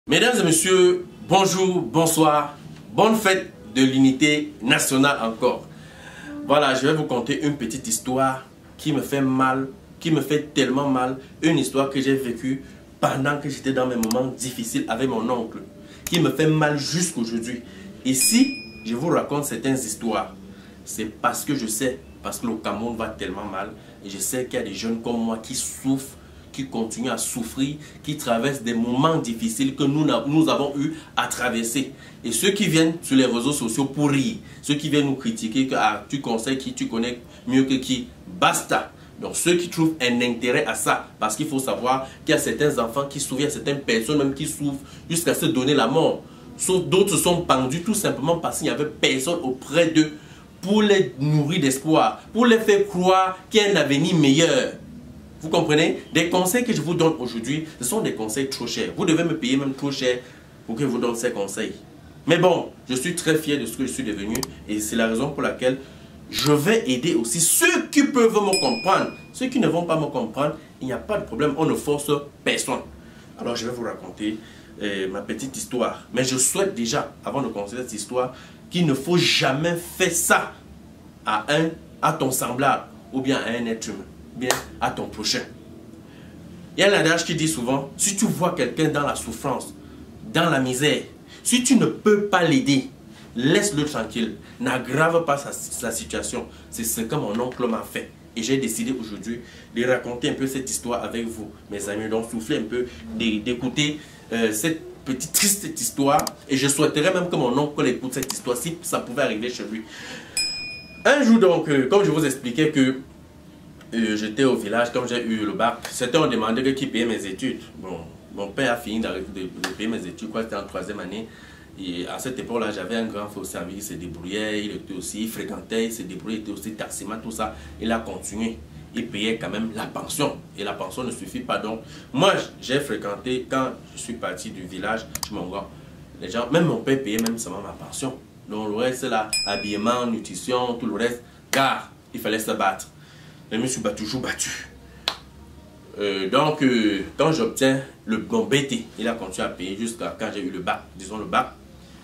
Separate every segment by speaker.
Speaker 1: Mesdames et messieurs, bonjour, bonsoir, bonne fête de l'unité nationale encore. Voilà, je vais vous conter une petite histoire qui me fait mal, qui me fait tellement mal. Une histoire que j'ai vécue pendant que j'étais dans mes moments difficiles avec mon oncle, qui me fait mal jusqu'aujourd'hui. Et si je vous raconte certaines histoires, c'est parce que je sais, parce que le Cameroun va tellement mal, et je sais qu'il y a des jeunes comme moi qui souffrent, qui continuent à souffrir, qui traversent des moments difficiles que nous avons eu à traverser. Et ceux qui viennent sur les réseaux sociaux pour rire, ceux qui viennent nous critiquer, que tu conseilles qui, tu connais mieux que qui, basta. Donc ceux qui trouvent un intérêt à ça, parce qu'il faut savoir qu'il y a certains enfants qui souffrent, il y a certaines personnes même qui souffrent jusqu'à se donner la mort. D'autres sont pendus tout simplement parce qu'il n'y avait personne auprès d'eux pour les nourrir d'espoir, pour les faire croire qu'il y a un avenir meilleur. Vous comprenez? Des conseils que je vous donne aujourd'hui, ce sont des conseils trop chers. Vous devez me payer même trop cher pour que je vous donne ces conseils. Mais bon, je suis très fier de ce que je suis devenu et c'est la raison pour laquelle je vais aider aussi ceux qui peuvent me comprendre. Ceux qui ne vont pas me comprendre, il n'y a pas de problème, on ne force personne. Alors je vais vous raconter ma petite histoire. Mais je souhaite déjà, avant de commencer cette histoire, qu'il ne faut jamais faire ça à ton semblable ou bien à un être humain. Bien à ton prochain. Il y a un adage qui dit souvent, si tu vois quelqu'un dans la souffrance, dans la misère, si tu ne peux pas l'aider, laisse-le tranquille, n'aggrave pas sa situation. C'est ce que mon oncle m'a fait. Et j'ai décidé aujourd'hui de raconter un peu cette histoire avec vous, mes amis. Donc souffler un peu, d'écouter cette petite triste histoire. Et je souhaiterais même que mon oncle écoute cette histoire, si ça pouvait arriver chez lui. Un jour donc, comme je vous expliquais que j'étais au village, comme j'ai eu le bac, certains ont demandé qui payait mes études. Bon, mon père a fini de payer mes études, quoi, c'était en 3e année. Et à cette époque-là, j'avais un grand frère aussi, il se débrouillait, il fréquentait, il se débrouillait, il était aussi taximan, tout ça. Il a continué. Il payait quand même la pension. Et la pension ne suffit pas. Donc, moi, j'ai fréquenté, quand je suis parti du village, je m'en rends. Les gens, même mon père payait même seulement ma pension. Donc, le reste, là, habillement, nutrition, tout le reste, car il fallait se battre. Je me suis toujours battu. Donc, quand j'obtiens mon BT, il a continué à payer jusqu'à quand j'ai eu le bac, disons le bac.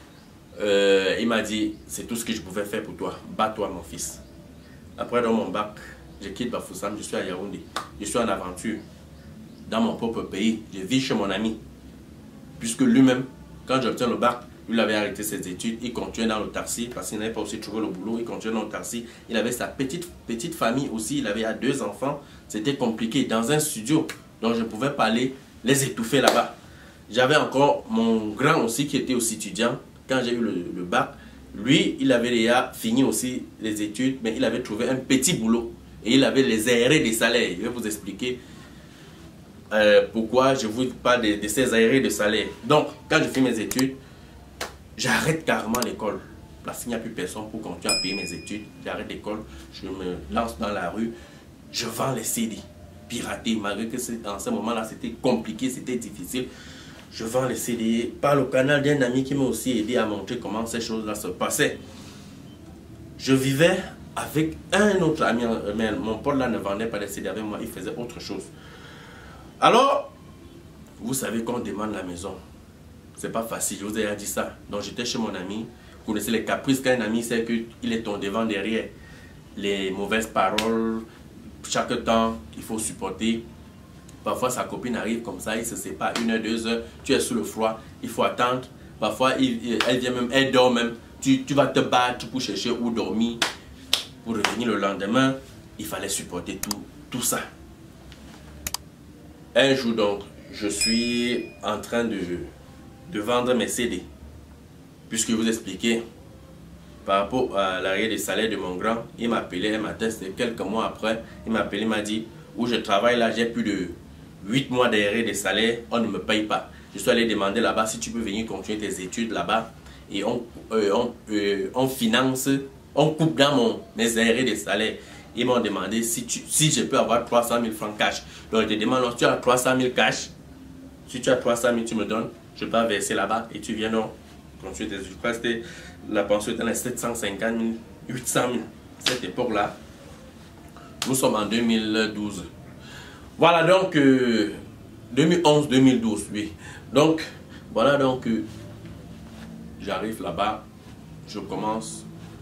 Speaker 1: Il m'a dit, c'est tout ce que je pouvais faire pour toi. Bats-toi, mon fils. Après, dans mon bac, je quitte Bafoussam, je suis à Yaoundé. Je suis en aventure dans mon propre pays. Je vis chez mon ami. Puisque lui-même, quand j'obtiens le bac, il avait arrêté ses études, il continuait dans le taxi parce qu'il n'avait pas aussi trouvé le boulot, il continuait dans le taxi. Il avait sa petite famille aussi, il avait 2 enfants. C'était compliqué dans un studio, donc je ne pouvais pas aller les étouffer là-bas. J'avais encore mon grand aussi qui était aussi étudiant. Quand j'ai eu le bac, lui, il avait déjà fini aussi les études, mais il avait trouvé un petit boulot. Et il avait les aérés des salaires. Je vais vous expliquer pourquoi je vous parle de ces aérés de salaire. Donc, quand je fais mes études, j'arrête carrément l'école parce qu'il n'y a plus personne pour continuer à payer mes études. J'arrête l'école, je me lance dans la rue, je vends les CD piratés. Malgré que en ce moment-là, c'était compliqué, c'était difficile. Je vends les CD par le canal d'un ami qui m'a aussi aidé à montrer comment ces choses-là se passaient. Je vivais avec un autre ami, mais mon pote là ne vendait pas les CD avec moi, il faisait autre chose. Alors, vous savez qu'on demande la maison. C'est pas facile, je vous ai dit ça. Donc j'étais chez mon ami. Vous connaissez les caprices qu'un ami sait qu'il est ton devant derrière. Les mauvaises paroles, chaque temps, il faut supporter. Parfois sa copine arrive comme ça, il se sépare 1 heure, 2 heures, tu es sous le froid, il faut attendre. Parfois elle vient même, elle dort même. Tu vas te battre pour chercher où dormir. Pour revenir le lendemain, il fallait supporter tout ça. Un jour donc, je suis en train de vendre mes CD. Puisque vous expliquez, par rapport à l'arrêt des salaires de mon grand, il m'a appelé un matin, c'était quelques mois après, il m'a appelé, il m'a dit, où je travaille là, j'ai plus de 8 mois d'arrêt des salaires, on ne me paye pas. Je suis allé demander là-bas si tu peux venir continuer tes études là-bas et on finance, on coupe dans mes arrêts des salaires. Ils m'ont demandé si je peux avoir 300 000 francs cash. Donc je te demande, si tu as 300 000 cash, si tu as 300 000, tu me donnes. Je peux verser là-bas et tu viens donc continuer tes études. Je crois que la pension était à 750 000, 800 000. Cette époque-là, nous sommes en 2012. Voilà donc 2011-2012, oui. Donc Voilà donc, j'arrive là-bas, je commence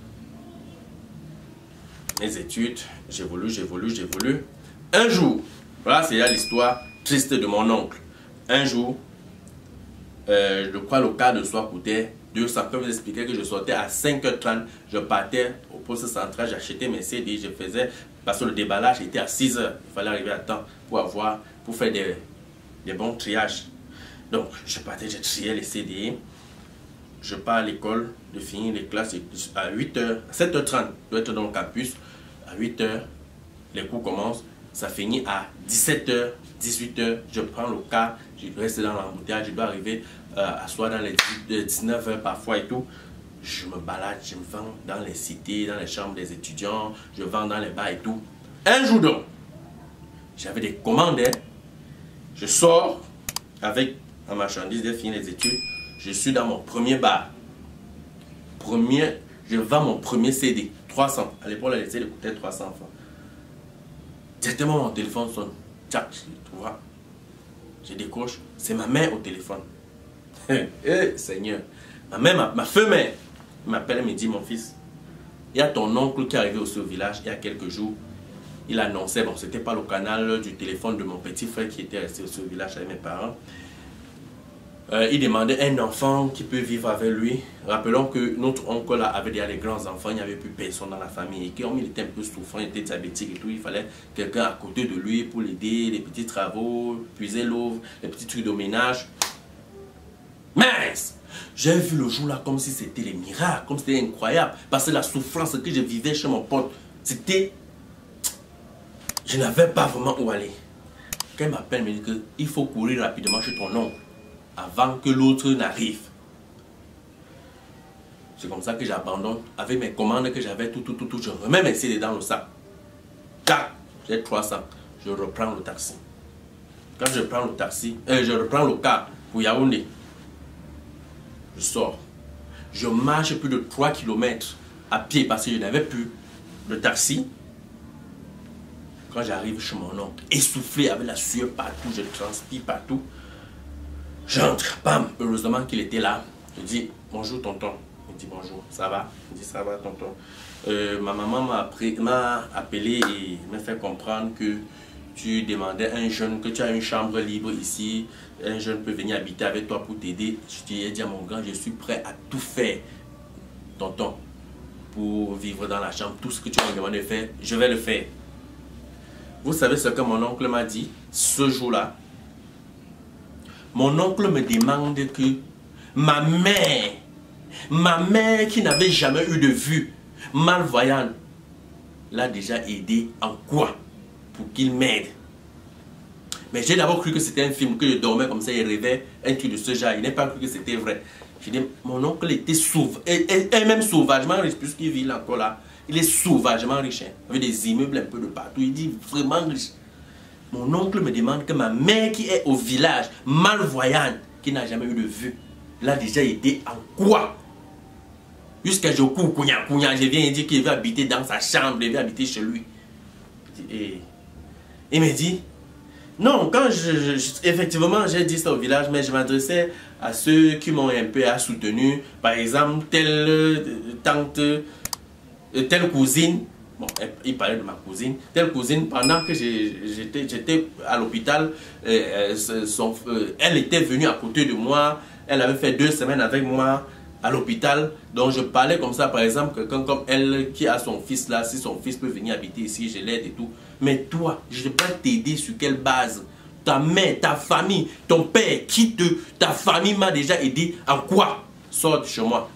Speaker 1: mes études, j'évolue. Un jour, voilà, c'est là l'histoire triste de mon oncle. Un jour, je crois le cas de soi coûtait 200. Comme je vous expliquais que je sortais à 5h30, je partais au poste central, j'achetais mes CD, je faisais, parce que le déballage était à 6h. Il fallait arriver à temps pour faire des bons triages. Donc, je partais, je triais les CD. Je pars à l'école, de finir les classes à 8h, 7h30, je dois être dans le campus. À 8h, les cours commencent. Ça finit à 17h, 18h. Je prends le car, je reste dans l'embouteillage. Je dois arriver à soir dans les 19h parfois et tout. Je me balade, je me vends dans les cités, dans les chambres des étudiants. Je vends dans les bars et tout. Un jour donc, j'avais des commandes. Je sors avec ma marchandise, j'ai fini les études. Je suis dans mon premier bar. Je vends mon premier CD. 300. À l'époque, les CD coûtaient 300 francs. Directement, mon téléphone sonne. Tchac, tu vois. Je décroche. C'est ma mère au téléphone. Eh, Seigneur. Ma feu mère m'appelle et me dit, mon fils, il y a ton oncle qui est arrivé aussi au village il y a quelques jours. Il annonçait, bon, c'était pas le canal du téléphone de mon petit frère qui était resté aussi au village avec mes parents. Il demandait un enfant qui peut vivre avec lui. Rappelons que notre oncle là avait déjà les grands enfants, il n'y avait plus personne dans la famille. Et comme il était un peu souffrant, il était diabétique et tout, il fallait quelqu'un à côté de lui pour l'aider, les petits travaux, puiser l'eau, les petits trucs de ménage. Mince! J'ai vu le jour là comme si c'était les miracles, comme c'était incroyable. Parce que la souffrance que je vivais chez mon pote, c'était... Je n'avais pas vraiment où aller. Quand il m'appelle, il me dit qu'il faut courir rapidement chez ton oncle avant que l'autre n'arrive. C'est comme ça que j'abandonne. Avec mes commandes que j'avais, tout, je remets mes CD dans le sac. Tac, j'ai 300. Je reprends le taxi. Quand je prends le taxi, je reprends le car pour Yaoundé. Je sors. Je marche plus de 3 km à pied parce que je n'avais plus de taxi. Quand j'arrive chez mon oncle, essoufflé avec la sueur partout, je transpire partout. J'entre, bam, heureusement qu'il était là. Je dis, bonjour tonton. Il dit, bonjour, ça va? Il dit, ça va tonton. Ma maman m'a appelé et m'a fait comprendre que tu demandais à un jeune, que tu as une chambre libre ici. Un jeune peut venir habiter avec toi pour t'aider. Je lui ai dit à mon grand, je suis prêt à tout faire, tonton, pour vivre dans la chambre. Tout ce que tu m'as demandé de faire, je vais le faire. Vous savez ce que mon oncle m'a dit ce jour-là? Mon oncle me demande que ma mère qui n'avait jamais eu de vue, malvoyante, l'a déjà aidé en quoi? Pour qu'il m'aide. Mais j'ai d'abord cru que c'était un film, que je dormais comme ça et rêvais un truc de ce genre. Il n'a pas cru que c'était vrai. Je dis, mon oncle était sauvage, et même sauvagement riche, puisqu'il vit là encore là. Il est sauvagement riche, hein, avec des immeubles un peu de partout. Il dit vraiment riche. Mon oncle me demande que ma mère qui est au village, malvoyante, qui n'a jamais eu de vue, l'a déjà aidé en quoi? Jusqu'à je cours, je viens et dit qu'il veut habiter dans sa chambre, il veut habiter chez lui. Et il me dit, non, quand effectivement j'ai dit ça au village, mais je m'adressais à ceux qui m'ont un peu soutenu, par exemple, telle tante, telle cousine. Bon, il parlait de ma cousine. Telle cousine, pendant que j'étais à l'hôpital, elle était venue à côté de moi. Elle avait fait 2 semaines avec moi à l'hôpital. Donc je parlais comme ça, par exemple, quelqu'un comme elle qui a son fils là, si son fils peut venir habiter ici, je l'aide et tout. Mais toi, je ne peux pas t'aider sur quelle base? Ta mère, ta famille, ton père, ta famille m'a déjà aidé en quoi? Sors de chez moi.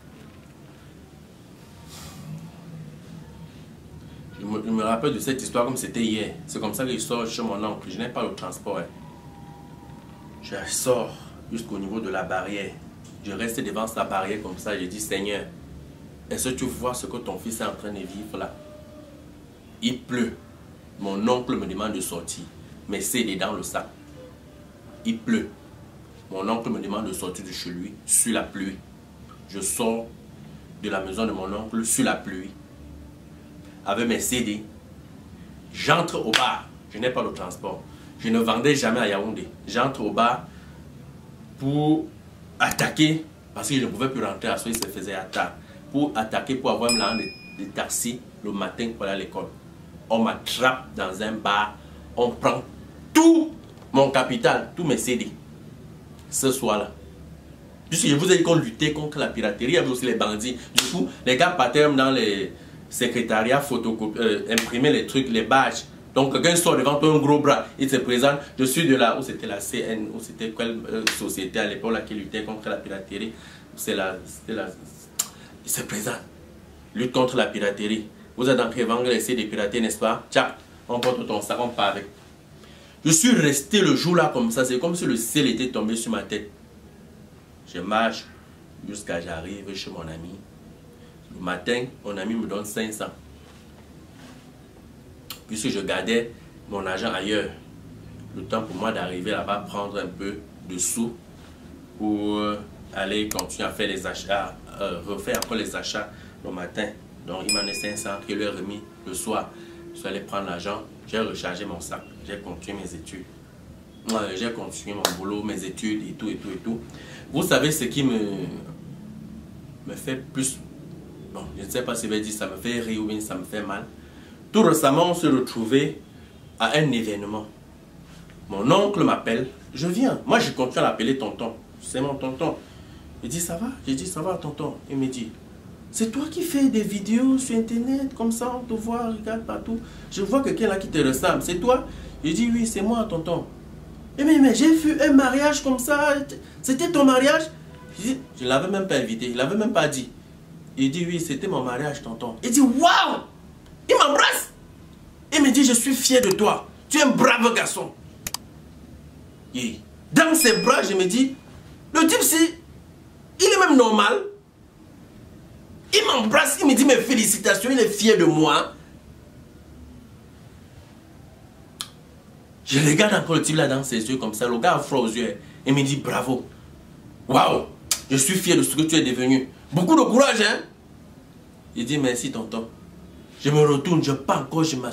Speaker 1: Je me rappelle de cette histoire comme c'était hier. C'est comme ça que je sors chez mon oncle. Je n'ai pas le transport. Hein. Je sors jusqu'au niveau de la barrière. Je reste devant sa barrière comme ça. Je dis, Seigneur, est-ce que tu vois ce que ton fils est en train de vivre là? Il pleut. Mon oncle me demande de sortir. Mais c'est dans le sac. Il pleut. Mon oncle me demande de sortir de chez lui sur la pluie. Je sors de la maison de mon oncle sur la pluie. Avec mes CD, j'entre au bar. Je n'ai pas de transport. Je ne vendais jamais à Yaoundé. J'entre au bar pour attaquer, parce qu'il ne pouvait plus rentrer à soi, il se faisait attendre. Pour attaquer, pour avoir un de taxi le matin pour aller à l'école. On m'attrape dans un bar, on prend tout mon capital, tous mes CD. Ce soir-là. Puisque je vous ai dit qu'on luttait contre la piraterie, il y avait aussi les bandits. Du coup, les gars partaient dans les secrétariats, imprimer les trucs, les badges. Donc, quelqu'un sort devant toi un gros bras, il se présente. Je suis de là, où c'était la CN, où c'était quelle société à l'époque qui luttait contre la piraterie. Il se présente. Lutte contre la piraterie. Vous êtes en Kévang, essayez de pirater, n'est-ce pas? Tiens, on porte ton sac, on part avec. Je suis resté le jour-là comme ça, c'est comme si le ciel était tombé sur ma tête. Je marche jusqu'à j'arrive chez mon ami. Le matin, mon ami me donne 500. Puisque je gardais mon argent ailleurs. Le temps pour moi d'arriver là-bas, prendre un peu de sous pour aller continuer à faire les achats, refaire encore les achats le matin. Donc il m'en est 500 qu'il lui a remis le soir. Je suis allé prendre l'argent, j'ai rechargé mon sac, j'ai continué mes études. J'ai continué mon boulot, mes études et tout et tout et tout. Vous savez ce qui me fait plus... Bon, je ne sais pas si je vais dire ça me fait rire ou bien ça me fait mal. Tout récemment, on s'est retrouvé à un événement. Mon oncle m'appelle, je viens. Moi, je continue à l'appeler tonton. C'est mon tonton. Il dit, ça va? J'ai dit, ça va, tonton. Il me dit, c'est toi qui fais des vidéos sur Internet, comme ça, on te voit, regarde partout. Je vois quelqu'un là qui te ressemble. C'est toi? Je dis, oui, c'est moi, tonton. Et mais j'ai vu un mariage comme ça. C'était ton mariage? Je ne l'avais même pas invité. Il ne l'avait même pas dit. Il dit, oui, c'était mon mariage, tonton. Il dit, waouh! Il m'embrasse. Il me dit, je suis fier de toi. Tu es un brave garçon. Et dans ses bras, je me dis, le type, il est même normal. Il m'embrasse, il me dit mes félicitations, il est fier de moi. Je regarde encore le type là dans ses yeux comme ça, le gars a froid aux yeux. Il me dit bravo. Waouh, je suis fier de ce que tu es devenu. Beaucoup de courage, hein. Il dit merci tonton. Je me retourne, je pars encore, je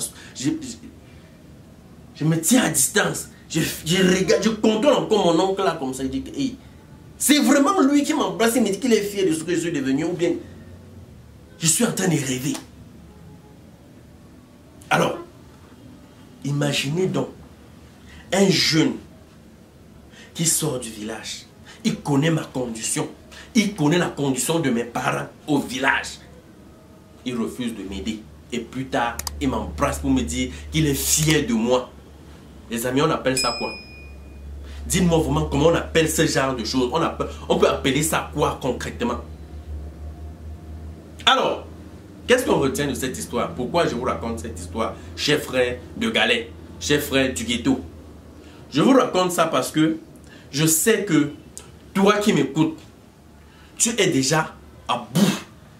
Speaker 1: me tiens à distance. Je regarde, je contrôle encore mon oncle là comme ça. Il dit hey, c'est vraiment lui qui m'embrasse, il me dit qu'il est fier de ce que je suis devenu ou bien je suis en train de rêver. Alors, imaginez donc un jeune qui sort du village. Il connaît ma condition. Il connaît la condition de mes parents au village. Il refuse de m'aider. Et plus tard, il m'embrasse pour me dire qu'il est fier de moi. Les amis, on appelle ça quoi? Dites-moi vraiment comment on appelle ce genre de choses. On peut appeler ça quoi concrètement? Alors, qu'est-ce qu'on retient de cette histoire? Pourquoi je vous raconte cette histoire, chers frères de Galais, chers frères du ghetto? Je vous raconte ça parce que je sais que toi qui m'écoutes, tu es déjà à bout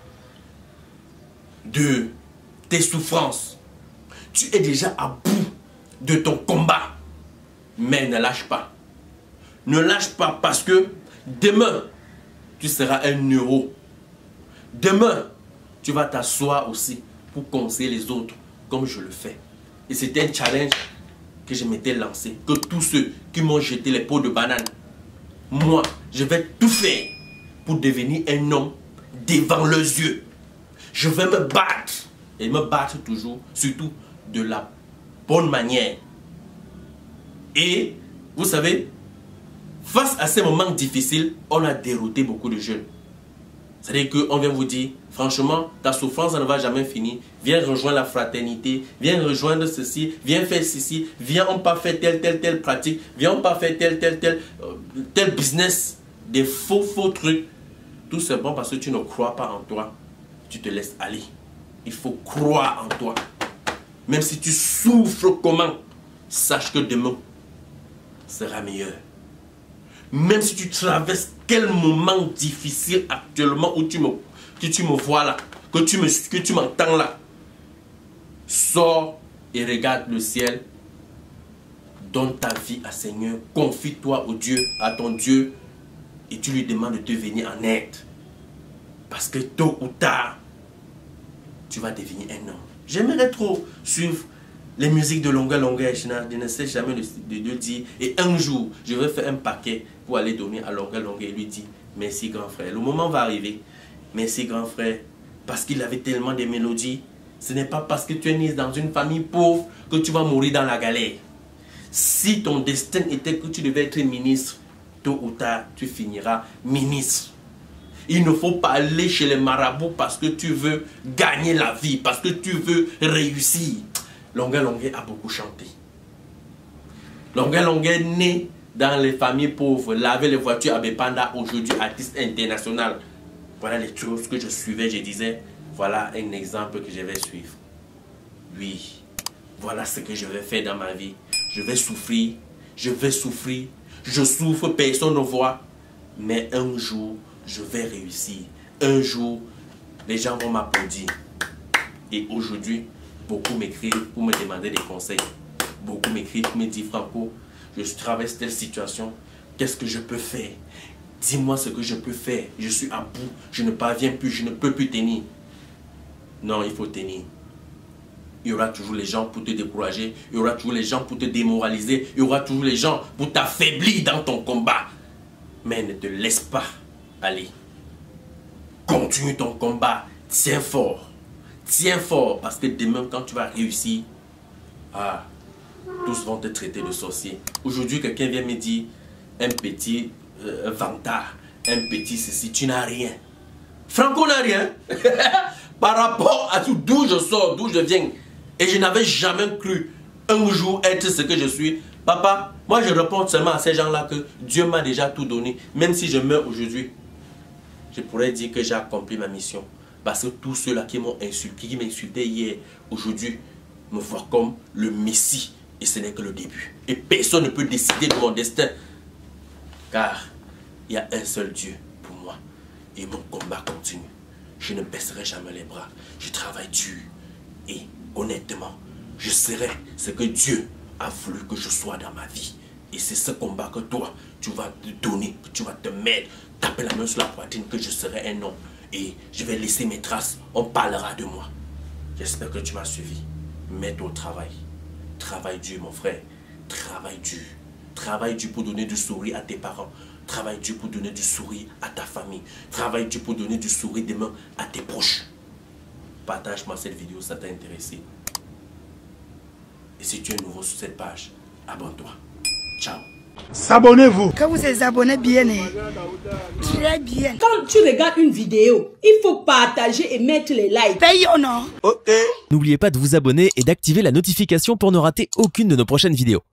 Speaker 1: de tes souffrances. Tu es déjà à bout de ton combat. Mais ne lâche pas. Ne lâche pas parce que demain, tu seras un héros. Demain, tu vas t'asseoir aussi pour conseiller les autres comme je le fais. Et c'était un challenge que je m'étais lancé. Que tous ceux qui m'ont jeté les pots de banane, moi, je vais tout faire pour devenir un homme devant leurs yeux. Je vais me battre. Et me battre toujours, surtout de la bonne manière. Et, vous savez, face à ces moments difficiles, on a dérouté beaucoup de jeunes. C'est-à-dire qu'on vient vous dire, franchement, ta souffrance ne va jamais finir. Viens rejoindre la fraternité, viens rejoindre ceci, viens faire ceci, viens on pas faire telle pratique, viens on pas faire tel business, des faux trucs. Tout simplement parce que tu ne crois pas en toi, tu te laisses aller. Il faut croire en toi. Même si tu souffres comment, sache que demain sera meilleur. Même si tu traverses quel moment difficile actuellement où que tu me vois là, que tu m'entends là, sors et regarde le ciel, donne ta vie à Seigneur, confie-toi au Dieu, à ton Dieu, et tu lui demandes de te venir en aide. Parce que tôt ou tard, tu vas devenir un homme. J'aimerais trop suivre les musiques de longueur, je ne sais jamais de dire. Et un jour, je vais faire un paquet pour aller donner à longueur et lui dire, Merci grand frère. Le moment va arriver. Merci grand frère. Parce qu'il avait tellement de mélodies. Ce n'est pas parce que tu es né dans une famille pauvre que tu vas mourir dans la galère. Si ton destin était que tu devais être ministre, tôt ou tard, tu finiras ministre. Il ne faut pas aller chez les marabouts parce que tu veux gagner la vie, parce que tu veux réussir. Longuet Longuet a beaucoup chanté. Longuet Longuet né dans les familles pauvres, laver les voitures à Bepanda, aujourd'hui artiste international. Voilà les choses que je suivais, je disais, voilà un exemple que je vais suivre. Oui, voilà ce que je vais faire dans ma vie. Je vais souffrir, je souffre, personne ne voit. Mais un jour, je vais réussir. Un jour, les gens vont m'applaudir. Et aujourd'hui, beaucoup m'écrivent pour me demander des conseils. Beaucoup m'écrivent pour me dire, Franco, je traverse telle situation. Qu'est-ce que je peux faire? Dis-moi ce que je peux faire. Je suis à bout, je ne parviens plus, je ne peux plus tenir. Non, il faut tenir. Il y aura toujours les gens pour te décourager. Il y aura toujours les gens pour te démoraliser. Il y aura toujours les gens pour t'affaiblir dans ton combat. Mais ne te laisse pas aller. Continue ton combat. Tiens fort. Tiens fort. Parce que demain, quand tu vas réussir, tous vont te traiter de sorcier. Aujourd'hui, quelqu'un vient me dire un petit vantard, un petit ceci. Tu n'as rien. Franco n'a rien. Par rapport à tout d'où je sors, d'où je viens. Et je n'avais jamais cru un jour être ce que je suis. Papa, moi je réponds seulement à ces gens-là que Dieu m'a déjà tout donné. Même si je meurs aujourd'hui, je pourrais dire que j'ai accompli ma mission. Parce que tous ceux-là qui m'ont insulté, qui m'insultaient hier, aujourd'hui, me voient comme le Messie. Et ce n'est que le début. Et personne ne peut décider de mon destin. Car il y a un seul Dieu pour moi. Et mon combat continue. Je ne baisserai jamais les bras. Je travaille dur. Et honnêtement, je serai ce que Dieu a voulu que je sois dans ma vie. Et c'est ce combat que toi, tu vas te donner, que tu vas te mettre, taper la main sur la poitrine, que je serai un homme. Et je vais laisser mes traces. On parlera de moi. J'espère que tu m'as suivi. Mets-toi au travail. Travaille dur, mon frère. Travaille dur. Travaille dur pour donner du sourire à tes parents. Travaille dur pour donner du sourire à ta famille. Travaille dur pour donner du sourire demain à tes proches. Partage-moi cette vidéo, ça t'a intéressé. Et si tu es nouveau sur cette page, abonne-toi. Ciao.
Speaker 2: S'abonnez-vous.
Speaker 3: Quand vous êtes abonné bien, très bien.
Speaker 4: Quand tu regardes une vidéo, il faut partager et mettre les likes.
Speaker 3: Paye ou non?
Speaker 2: Ok.
Speaker 5: N'oubliez pas de vous abonner et d'activer la notification pour ne rater aucune de nos prochaines vidéos.